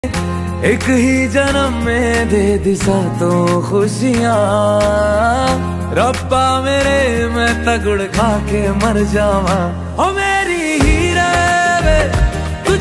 एक ही जन्म में दे दिशा तो खुशियाँ। रब्बा मेरे मैं तगड़ खा के मर जावा, ओ मेरी हीरे वे